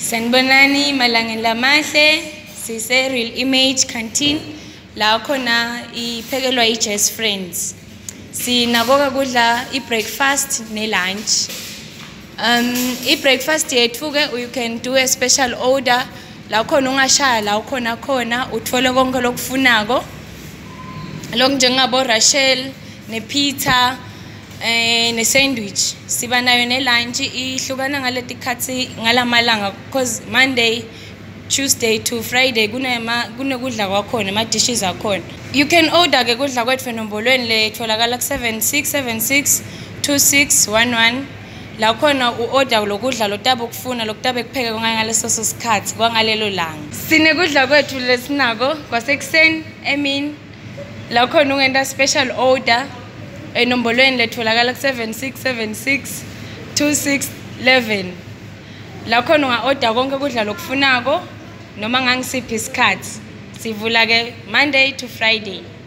Sanibonani malangeni lamahle sise Real Image Canteen la khona iphekelwa iJazz Friends. Sinakoka kudla ibreakfast ne-lunch. Ibreakfast yethu ke you can do a special order la khona ungashaya la khona uthole konke lokufunako. Lokhu njengabo Rachel ne-pizza ne sandwich siba nayo ne lunch ihlukana ngaleti khathi ngalamalanga because Monday, Tuesday to Friday kunekudla kwakhona ama dishes akhona. You can order ke kudla kwethu enombolweni letholakala ku 7676 2611 la khona uorder lokudla lotabe ukufuna lokutabe kupheke ngaleso sikhathi kwangalelo langa. Sine kudla kwethu lesinako kwasekuseni emini la khona ungenda special order enombolweni letholakala ku 7676 2611 la khona unga-order konke kudla lokufunako noma ngangisiphi isikhathi sivula ke Monday to Friday.